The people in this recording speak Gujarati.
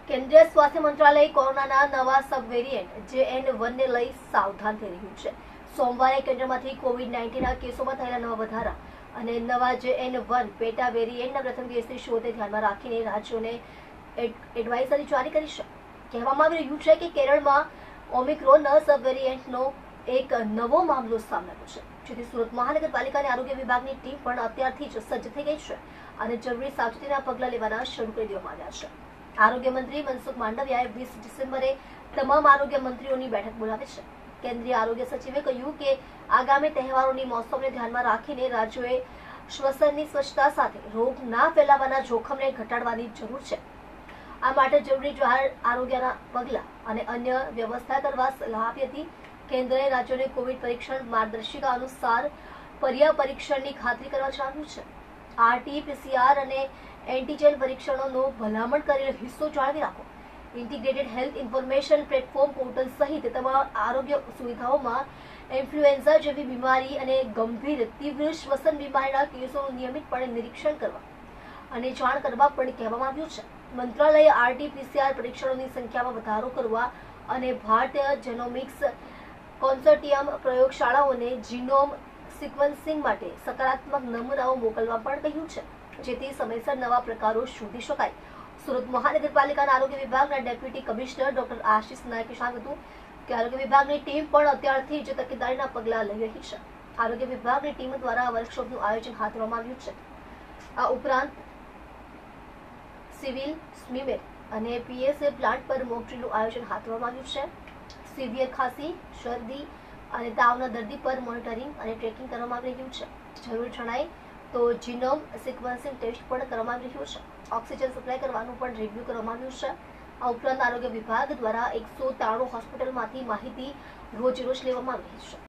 કેન્દ્રીય સ્વાસ્થ્ય મંત્રાલય કોરોનાના નવા સબ વેરિયન્ટ JN1 ને લઈ સાવધાન થઈ રહ્યું છે. સોમવારે કેન્દ્રમાંથી COVID-19ના કેસોમાં થયેલા નવા વધારા અને નવા JN1 પેટા વેરિયન્ટના પ્રથમ કેસની શોધને ધ્યાનમાં રાખીને રાજ્યોને એડવાઇઝરી જારી કરી છે. કહેવામાં આવી રહ્યું છે કે કેરળમાં ઓમિક્રોન સબ વેરિયન્ટનો એક નવો મામલો સામે આવ્યો છે, જેથી સુરત મહાનગરપાલિકાની આરોગ્ય વિભાગની ટીમ પણ અત્યારથી જ સજ્જ થઈ ગઈ છે અને જરૂરી સાવચેતીના પગલાં લેવાના શરૂ કરી દેવામાં આવ્યા છે. આરોગ્ય મંત્રી મનસુખ માંડવિયાએ 20 ડિસેમ્બરે તમામ આરોગ્ય મંત્રીઓની બેઠક બોલાવી છે. કેન્દ્રીય આરોગ્ય સચિવે કહ્યું કે આગામી તહેવારોની મોસમને ધ્યાનમાં રાખીને રાજ્યોએ શ્વસનની સ્વચ્છતા સાથે રોગ ના ફેલાવાના જોખમને ઘટાડવાની જરૂર છે. આ માટે જરૂરી જાહેર આરોગ્યના પગલાં અને અન્ય વ્યવસ્થા કરવા સલાહ આપી હતી. કેન્દ્રએ રાજ્યોને કોવિડ પરીક્ષણ માર્ગદર્શિકા અનુસાર પર્યાપ્ત પરીક્ષણની ખાતરી કરવા જણાવ્યું છે. RT-PCR અને એન્ટીજેન પરીક્ષણોનો ભલામણ કરેલો હિસ્સો જાળવી રાખો. Integrated health information platform portal સહિત તમામ આરોગ્ય સુવિધાઓમાં ઇન્ફ્લુએન્ઝા જેવી બીમારી અને ગંભીર તીવ્ર શ્વસન બીમારીના કેસોનું નિયમિતપણે નિરીક્ષણ કરવા અને જાણ કરવા પણ કહેવામાં આવ્યું છે. મંત્રાલયે RT-PCR પરીક્ષણોની સંખ્યામાં વધારો કરવા અને ભારતીય જેનોમિક્સ કોન્સોર્ટિયમ પ્રયોગશાળાઓને જીનોમ સિક્વન્સિંગ માટે સકારાત્મક નમૂનાઓ મોકલવા પણ કહ્યું છે, જેથી સમયસર નવા પ્રકારો શોધી શકાય. સુરત મહાનગરપાલિકાના આરોગ્ય વિભાગના ડેપ્યુટી કમિશનર ડોક્ટર આશિષ નાયકે જણાવ્યું હતું કે આરોગ્ય વિભાગની ટીમ પણ અત્યારથી જ તકેદારીના પગલાં લઈ રહી છે. આરોગ્ય વિભાગની ટીમ દ્વારા વર્કશોપનું આયોજન હાથ ધરવામાં આવ્યું છે. આ ઉપરાંત સિવિલ, સ્મીમેર અને PSA પ્લાન્ટ પર મોક ડ્રીલનું આયોજન હાથ ધરવામાં આવ્યું છે. સિવિયર ખાંસી, શરદી અને તાવના દર્દી પર મોનિટરિંગ અને ટ્રેકિંગ કરવામાં આવી રહ્યું છે. જરૂર જણાય તો જીનોમ સિક્વન્સિંગ ટેસ્ટ પણ કરવામાં આવી રહ્યું છે. ઓક્સિજન સપ્લાય કરવાનું પણ રિવ્યુ કરવામાં આવ્યું છે. આ ઉપરાંત આરોગ્ય વિભાગ દ્વારા 193 હોસ્પિટલમાંથી માહિતી રોજ લેવામાં આવી રહી છે.